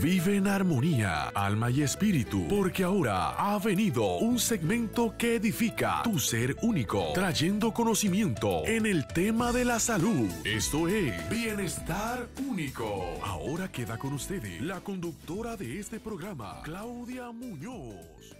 Vive en armonía, alma y espíritu, porque ahora ha venido un segmento que edifica tu ser único, trayendo conocimiento en el tema de la salud. Esto es Bienestar Único. Ahora queda con ustedes la conductora de este programa, Claudia Muñoz.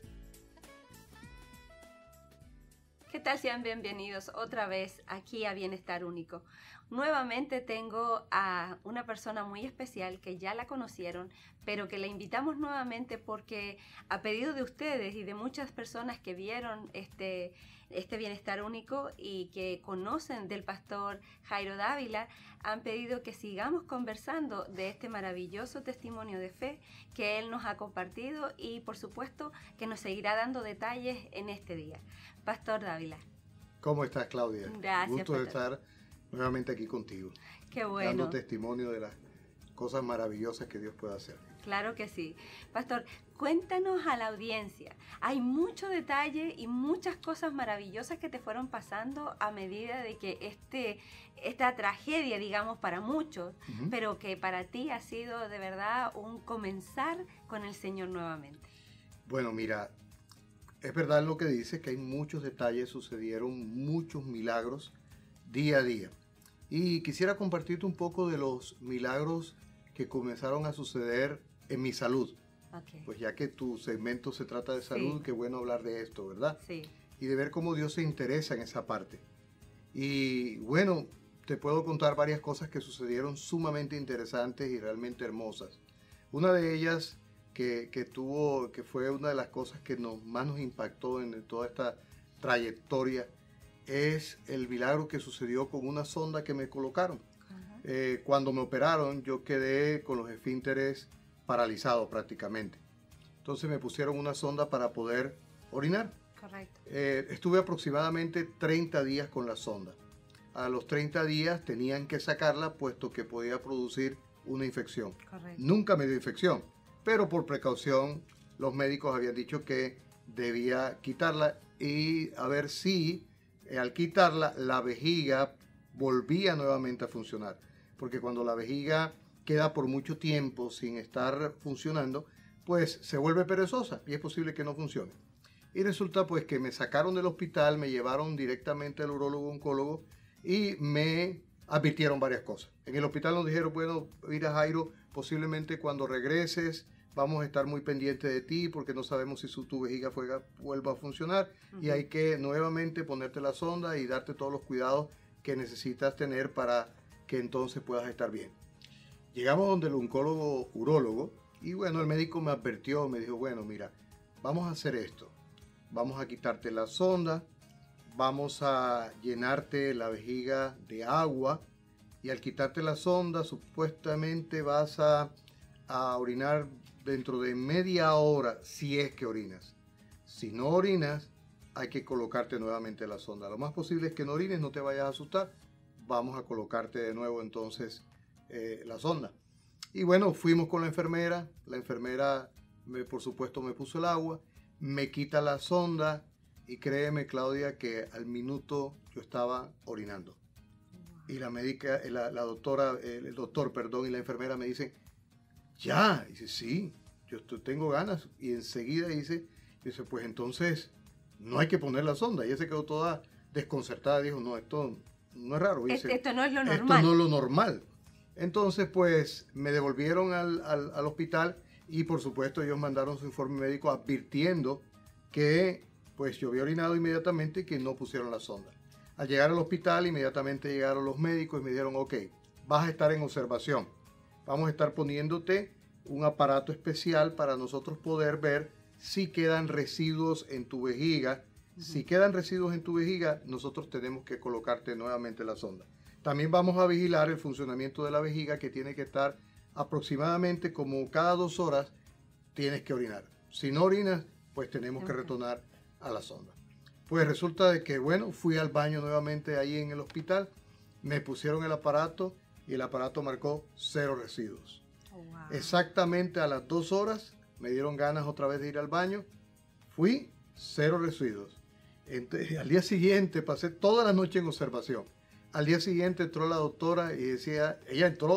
¿Qué tal? Sean bienvenidos otra vez aquí a Bienestar Único. Nuevamente tengo a una persona muy especial que ya la conocieron, pero que la invitamos nuevamente porque a pedido de ustedes y de muchas personas que vieron este Bienestar Único y que conocen del pastor Jairo Dávila, han pedido que sigamos conversando de este maravilloso testimonio de fe que él nos ha compartido y por supuesto que nos seguirá dando detalles en este día. Pastor Dávila. ¿Cómo estás, Claudia? Gracias, Gusto de pastor. estar nuevamente aquí contigo. Qué bueno. Dando testimonio de las cosas maravillosas que Dios puede hacer. Claro que sí. Pastor, cuéntanos a la audiencia. Hay mucho detalle y muchas cosas maravillosas que te fueron pasando a medida de que esta tragedia, digamos, para muchos, pero que para ti ha sido de verdad un comenzar con el Señor nuevamente. Bueno, mira, es verdad lo que dice, que hay muchos detalles, sucedieron muchos milagros día a día. Y quisiera compartirte un poco de los milagros que comenzaron a suceder en mi salud. Okay. Pues ya que tu segmento se trata de salud, Sí. Qué bueno hablar de esto, ¿verdad? Sí. Y de ver cómo Dios se interesa en esa parte. Y bueno, te puedo contar varias cosas que sucedieron sumamente interesantes y realmente hermosas. Una de ellas que fue una de las cosas que más nos impactó en toda esta trayectoria, es el milagro que sucedió con una sonda que me colocaron. Cuando me operaron, yo quedé con los esfínteres paralizados prácticamente. Entonces me pusieron una sonda para poder orinar. Correcto. Estuve aproximadamente 30 días con la sonda. A los 30 días tenían que sacarla, puesto que podía producir una infección. Correcto. Nunca me dio infección, pero por precaución los médicos habían dicho que debía quitarla y a ver si al quitarla la vejiga volvía nuevamente a funcionar. Porque cuando la vejiga queda por mucho tiempo sin estar funcionando, pues se vuelve perezosa y es posible que no funcione. Y resulta pues que me sacaron del hospital, me llevaron directamente al urólogo oncólogo y me advirtieron varias cosas. En el hospital nos dijeron, bueno, mira Jairo, posiblemente cuando regreses vamos a estar muy pendientes de ti porque no sabemos si tu vejiga vuelva a funcionar y hay que nuevamente ponerte la sonda y darte todos los cuidados que necesitas tener para que entonces puedas estar bien. Llegamos donde el oncólogo urólogo y bueno, el médico me advirtió, me dijo, bueno, mira, vamos a hacer esto. Vamos a quitarte la sonda, vamos a llenarte la vejiga de agua y al quitarte la sonda supuestamente vas a orinar dentro de media hora si es que orinas. Si no orinas, hay que colocarte nuevamente la sonda. Lo más posible es que no orines, no te vayas a asustar. Vamos a colocarte de nuevo entonces la sonda. Y bueno, fuimos con la enfermera. La enfermera, por supuesto, me puso el agua, me quita la sonda y créeme, Claudia, que al minuto yo estaba orinando. Y la médica, el doctor, y la enfermera me dicen, ya, dice, sí, yo tengo ganas. Y enseguida dice, pues entonces no hay que poner la sonda. Y ella se quedó toda desconcertada, dijo, no, esto no es raro. Dice, Esto no es lo normal. Esto no es lo normal. Entonces, pues, me devolvieron al hospital y, por supuesto, ellos mandaron su informe médico advirtiendo que, pues, yo había orinado inmediatamente y que no pusieron la sonda. Al llegar al hospital, inmediatamente llegaron los médicos y me dijeron, ok, vas a estar en observación. Vamos a estar poniéndote un aparato especial para nosotros poder ver si quedan residuos en tu vejiga. Si quedan residuos en tu vejiga, nosotros tenemos que colocarte nuevamente la sonda. También vamos a vigilar el funcionamiento de la vejiga, que tiene que estar aproximadamente como cada 2 horas tienes que orinar. Si no orinas, pues tenemos que retornar a la sonda. Pues resulta de que, bueno, fui al baño nuevamente ahí en el hospital, me pusieron el aparato y el aparato marcó 0 residuos. Oh, wow. Exactamente a las 2 horas me dieron ganas otra vez de ir al baño, fui, 0 residuos. Entonces, al día siguiente pasé toda la noche en observación. Al día siguiente entró la doctora y decía, ella entró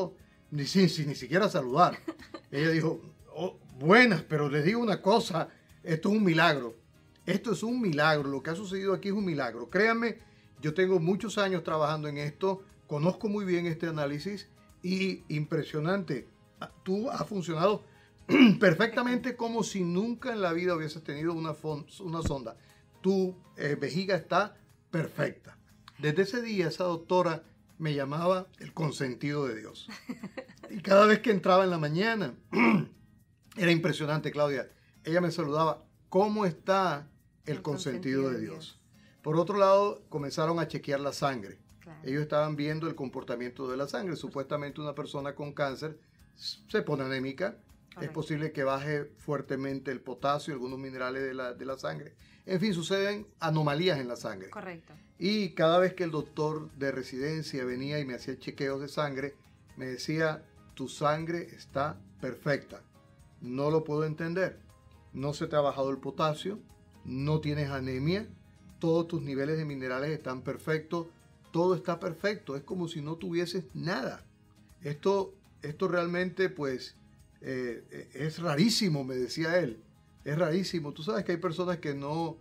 ni siquiera saludar. Ella dijo, oh, buenas, pero les digo una cosa, esto es un milagro. Esto es un milagro, lo que ha sucedido aquí es un milagro. Créanme, yo tengo muchos años trabajando en esto, conozco muy bien este análisis y impresionante. Tú has funcionado perfectamente como si nunca en la vida hubieses tenido una sonda. Tu vejiga está perfecta. Desde ese día esa doctora me llamaba el consentido de Dios. Y cada vez que entraba en la mañana, era impresionante, Claudia. Ella me saludaba, ¿cómo está el consentido de Dios? Por otro lado, comenzaron a chequear la sangre. Claro. Ellos estaban viendo el comportamiento de la sangre. Supuestamente una persona con cáncer se pone anémica. Correcto. Es posible que baje fuertemente el potasio y algunos minerales de la sangre. En fin, suceden anomalías en la sangre. Correcto. Y cada vez que el doctor de residencia venía y me hacía chequeos de sangre, me decía, tu sangre está perfecta. No lo puedo entender. No se te ha bajado el potasio, no tienes anemia, todos tus niveles de minerales están perfectos, todo está perfecto. Es como si no tuvieses nada. Esto realmente, pues, es rarísimo, me decía él. Es rarísimo. Tú sabes que hay personas que no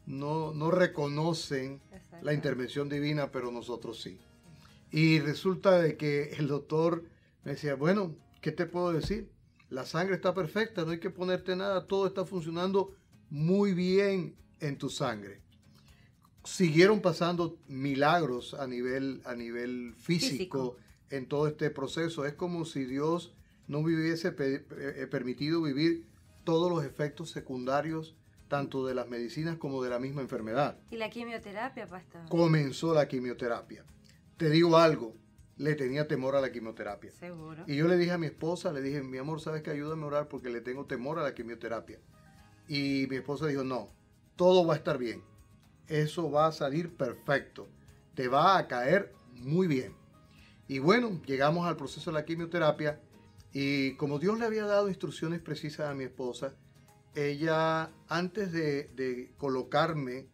reconocen la intervención divina, pero nosotros sí. Y resulta de que el doctor me decía, bueno, ¿qué te puedo decir? La sangre está perfecta, no hay que ponerte nada, todo está funcionando muy bien en tu sangre. Siguieron pasando milagros a nivel físico en todo este proceso. Es como si Dios no me hubiese permitido vivir todos los efectos secundarios, tanto de las medicinas como de la misma enfermedad. ¿Y la quimioterapia, pastor? Comenzó la quimioterapia. Te digo algo, le tenía temor a la quimioterapia. Seguro. Y yo le dije a mi esposa, le dije, mi amor, ¿sabes qué? Ayúdame a orar porque le tengo temor a la quimioterapia. Y mi esposa dijo, no, todo va a estar bien. Eso va a salir perfecto. Te va a caer muy bien. Y bueno, llegamos al proceso de la quimioterapia y como Dios le había dado instrucciones precisas a mi esposa, ella, antes de colocarme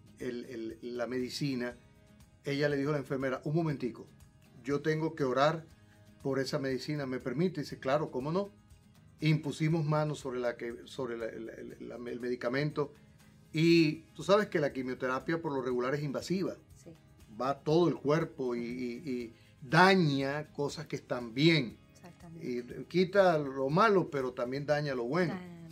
la medicina, ella le dijo a la enfermera, un momentico, yo tengo que orar por esa medicina, ¿me permite? Dice, claro, ¿cómo no? Impusimos manos sobre el medicamento y tú sabes que la quimioterapia por lo regular es invasiva. Sí. Va a todo el cuerpo y daña cosas que están bien. Y quita lo malo, pero también daña lo bueno.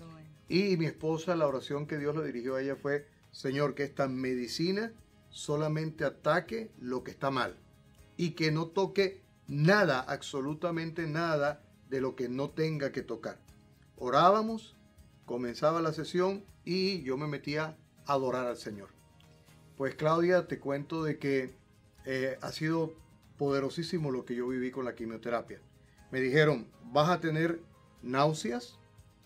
Y mi esposa, la oración que Dios le dirigió a ella fue, Señor, que esta medicina solamente ataque lo que está mal y que no toque nada, absolutamente nada de lo que no tenga que tocar. Orábamos, comenzaba la sesión y yo me metía a adorar al Señor. Pues Claudia, te cuento de que ha sido poderosísimo lo que yo viví con la quimioterapia. Me dijeron, vas a tener náuseas.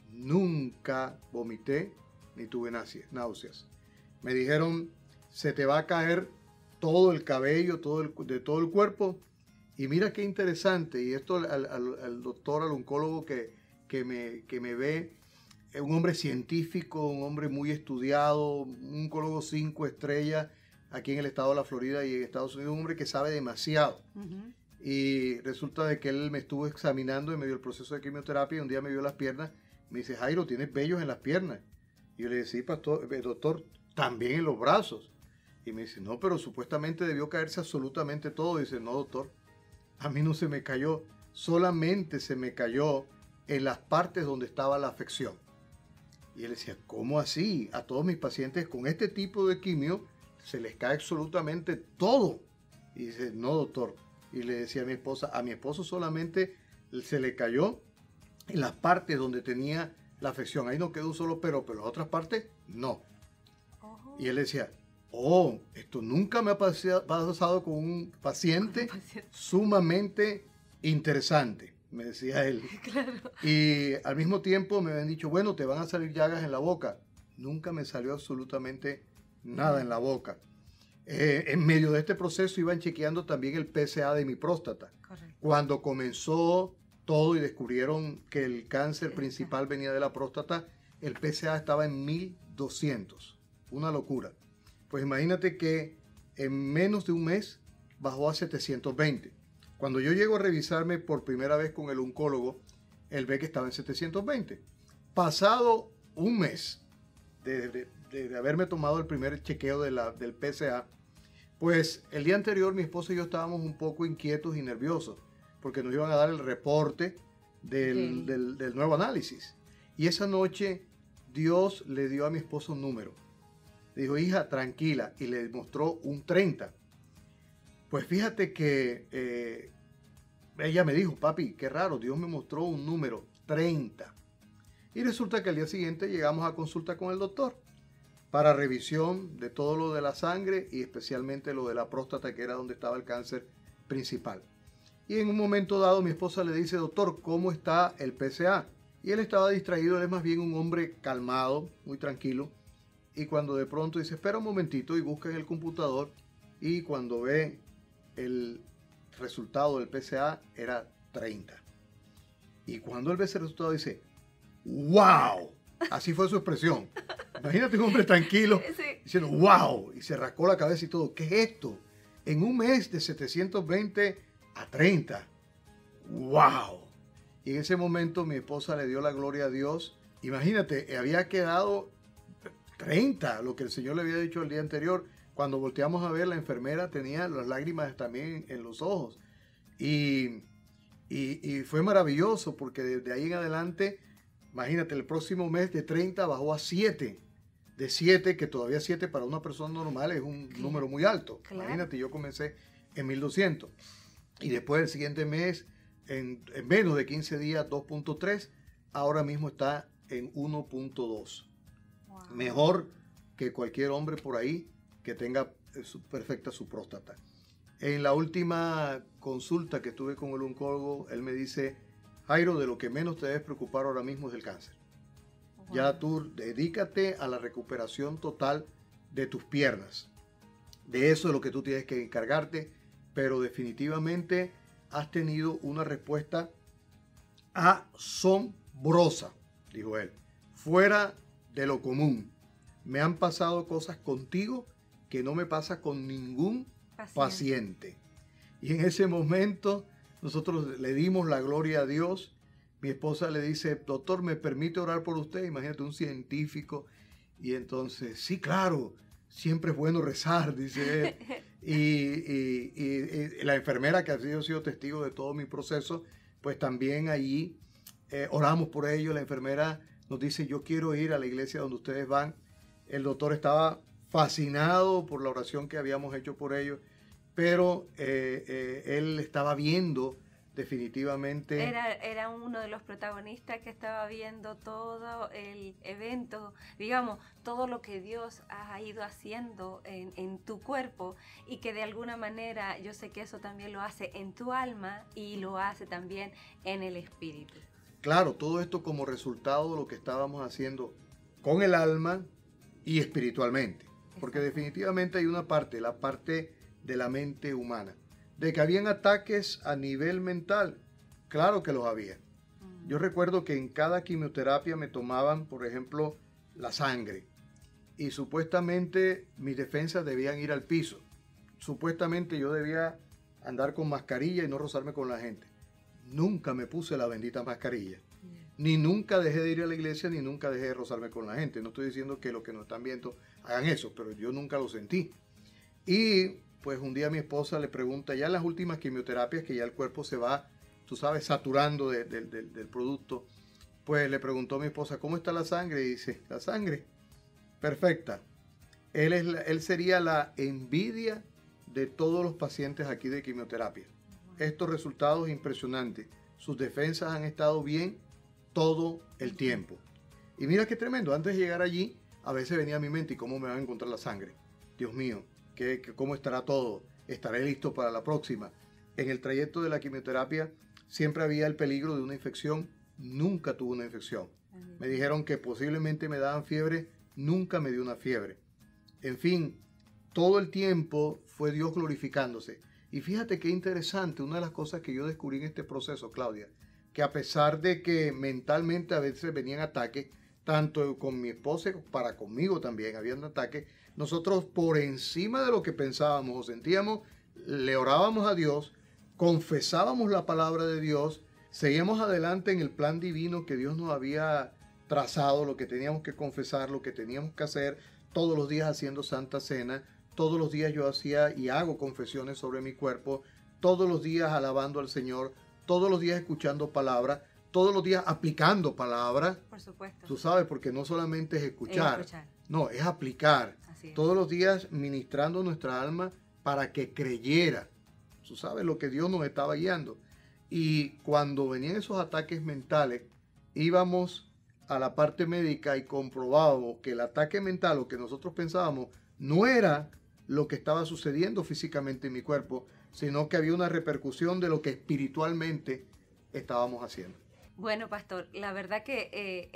Nunca vomité ni tuve náuseas. Me dijeron, se te va a caer todo el cabello, de todo el cuerpo. Y mira qué interesante. Y esto al doctor, al oncólogo que me ve, un hombre científico, un hombre muy estudiado, un oncólogo 5 estrellas aquí en el estado de la Florida y en Estados Unidos, un hombre que sabe demasiado. Uh-huh. Y resulta de que él me estuvo examinando en medio del proceso de quimioterapia y un día me vio las piernas. Me dice, Jairo, ¿tienes vellos en las piernas? Y yo le dije, sí, doctor, también en los brazos. Y me dice, no, pero supuestamente debió caerse absolutamente todo. Y dice, no, doctor, a mí no se me cayó, solamente se me cayó en las partes donde estaba la afección. Y él decía, ¿cómo así? A todos mis pacientes con este tipo de quimio se les cae absolutamente todo. Y dice, no, doctor. Y le decía a mi esposo solamente se le cayó en las partes donde tenía la afección. Ahí no quedó un solo pero las otras partes, no. Y él decía, esto nunca me ha pasado con un paciente sumamente interesante, me decía él. Claro. Y al mismo tiempo me habían dicho, bueno, te van a salir llagas en la boca. Nunca me salió absolutamente nada en la boca. En medio de este proceso iban chequeando también el PSA de mi próstata. Correcto. Cuando comenzó todo y descubrieron que el cáncer principal venía de la próstata, el PSA estaba en 1200. Una locura. Pues imagínate que en menos de un mes bajó a 720. Cuando yo llego a revisarme por primera vez con el oncólogo, él ve que estaba en 720. Pasado un mes de haberme tomado el primer chequeo del PSA, pues el día anterior mi esposa y yo estábamos un poco inquietos y nerviosos porque nos iban a dar el reporte del nuevo análisis. Y esa noche Dios le dio a mi esposa un número. Le dijo, hija, tranquila, y le mostró un 30. Pues fíjate que ella me dijo, papi, qué raro, Dios me mostró un número, 30. Y resulta que al día siguiente llegamos a consulta con el doctor para revisión de todo lo de la sangre y especialmente lo de la próstata, que era donde estaba el cáncer principal. Y en un momento dado mi esposa le dice, doctor, ¿cómo está el PSA? Y él estaba distraído, él es más bien un hombre calmado, muy tranquilo. Y cuando de pronto dice, espera un momentito, y busca en el computador, y cuando ve el resultado del PSA era 30. Y cuando él ve ese resultado dice, ¡wow! Así fue su expresión. Imagínate un hombre tranquilo diciendo, ¡wow! Y se rascó la cabeza y todo. ¿Qué es esto? En un mes de 720 a 30. ¡Wow! Y en ese momento mi esposa le dio la gloria a Dios. Imagínate, había quedado 30, lo que el Señor le había dicho el día anterior. Cuando volteamos a ver, la enfermera tenía las lágrimas también en los ojos. Y fue maravilloso porque desde ahí en adelante, imagínate, el próximo mes de 30 bajó a 7. De 7, que todavía 7 para una persona normal es un número muy alto. Claro. Imagínate, yo comencé en 1200. Y después el siguiente mes, en menos de 15 días, 2.3. Ahora mismo está en 1.2. Wow. Mejor que cualquier hombre por ahí que tenga perfecta su próstata. En la última consulta que tuve con el oncólogo, él me dice, Jairo, de lo que menos te debes preocupar ahora mismo es del cáncer. Wow. Ya tú dedícate a la recuperación total de tus piernas. De eso es lo que tú tienes que encargarte, pero definitivamente has tenido una respuesta asombrosa, dijo él, fuera de lo común. Me han pasado cosas contigo que no me pasa con ningún paciente. Y en ese momento nosotros le dimos la gloria a Dios. Mi esposa le dice, doctor, ¿me permite orar por usted? Imagínate, un científico. Y entonces, sí, claro, siempre es bueno rezar, dice él. Y la enfermera, que ha sido testigo de todo mi proceso, pues también allí oramos por ellos. La enfermera nos dice, yo quiero ir a la iglesia donde ustedes van. El doctor estaba fascinado por la oración que habíamos hecho por ellos, pero él estaba viendo definitivamente... Era uno de los protagonistas que estaba viendo todo el evento, digamos, todo lo que Dios ha ido haciendo en tu cuerpo, y que de alguna manera yo sé que eso también lo hace en tu alma y lo hace también en el espíritu. Claro, todo esto como resultado de lo que estábamos haciendo con el alma y espiritualmente. Porque definitivamente hay una parte, la parte de la mente humana. De que habían ataques a nivel mental, claro que los había. Yo recuerdo que en cada quimioterapia me tomaban, por ejemplo, la sangre. Y supuestamente mis defensas debían ir al piso. Supuestamente yo debía andar con mascarilla y no rozarme con la gente. Nunca me puse la bendita mascarilla. Ni nunca dejé de ir a la iglesia, ni nunca dejé de rozarme con la gente. No estoy diciendo que los que nos están viendo hagan eso, pero yo nunca lo sentí. Y pues un día mi esposa le pregunta, ya en las últimas quimioterapias, que ya el cuerpo se va, tú sabes, saturando del producto, pues le preguntó a mi esposa, ¿cómo está la sangre? Y dice, la sangre, perfecta. Él sería la envidia de todos los pacientes aquí de quimioterapia. Estos resultados impresionantes. Sus defensas han estado bien todo el tiempo. Y mira qué tremendo, antes de llegar allí, a veces venía a mi mente, ¿y cómo me van a encontrar la sangre? Dios mío, ¿cómo estará todo? ¿Estaré listo para la próxima? En el trayecto de la quimioterapia siempre había el peligro de una infección. Nunca tuve una infección. Me dijeron que posiblemente me daban fiebre. Nunca me dio una fiebre. En fin, todo el tiempo fue Dios glorificándose. Y fíjate qué interesante, una de las cosas que yo descubrí en este proceso, Claudia, que a pesar de que mentalmente a veces venían ataques, tanto con mi esposa para conmigo también habían ataques, nosotros por encima de lo que pensábamos o sentíamos, le orábamos a Dios, confesábamos la palabra de Dios, seguíamos adelante en el plan divino que Dios nos había trazado, lo que teníamos que confesar, lo que teníamos que hacer, todos los días haciendo Santa Cena, todos los días yo hacía y hago confesiones sobre mi cuerpo, todos los días alabando al Señor, todos los días escuchando palabra, todos los días aplicando palabra. Por supuesto. Tú sabes, porque no solamente es escuchar, no, es aplicar. Así es. Todos los días ministrando nuestra alma para que creyera. Tú sabes lo que Dios nos estaba guiando. Y cuando venían esos ataques mentales, íbamos a la parte médica y comprobábamos que el ataque mental, lo que nosotros pensábamos, no era lo que estaba sucediendo físicamente en mi cuerpo, sino que había una repercusión de lo que espiritualmente estábamos haciendo. Bueno, pastor, la verdad que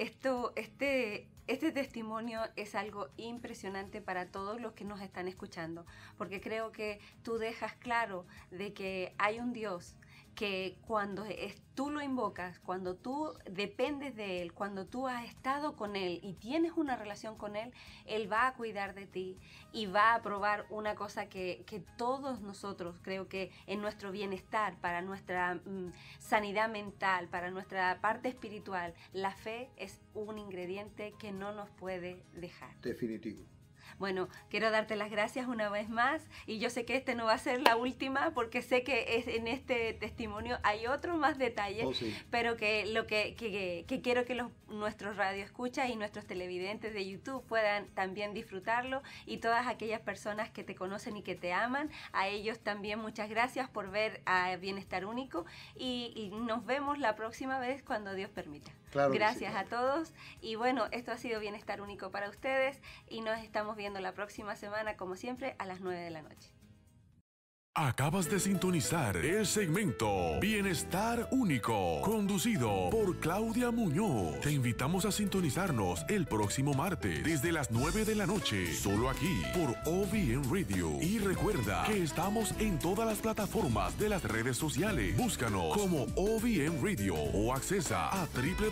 este testimonio es algo impresionante para todos los que nos están escuchando, porque creo que tú dejas claro de que hay un Dios que cuando tú lo invocas, cuando tú dependes de Él, cuando tú has estado con Él y tienes una relación con Él, Él va a cuidar de ti y va a probar una cosa que todos nosotros, creo que en nuestro bienestar, para nuestra sanidad mental, para nuestra parte espiritual, la fe es un ingrediente que no nos puede dejar. Definitivo. Bueno, quiero darte las gracias una vez más y yo sé que este no va a ser la última porque sé que en este testimonio hay otros más detalles, sí. Pero que lo que quiero que nuestros radioescuchas y nuestros televidentes de YouTube puedan también disfrutarlo, y todas aquellas personas que te conocen y que te aman, a ellos también muchas gracias por ver a Bienestar Único y nos vemos la próxima vez cuando Dios permita. Claro, gracias sí. A todos y bueno, esto ha sido Bienestar Único para ustedes y nos estamos viendo la próxima semana como siempre a las 9 de la noche. Acabas de sintonizar el segmento Bienestar Único, conducido por Claudia Muñoz. Te invitamos a sintonizarnos el próximo martes desde las 9 de la noche, solo aquí por OVN Radio. Y recuerda que estamos en todas las plataformas de las redes sociales. Búscanos como OVN Radio o accesa a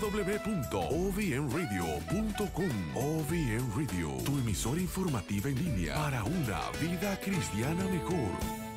www.ovnradio.com. OVN Radio, tu emisora informativa en línea para una vida cristiana mejor.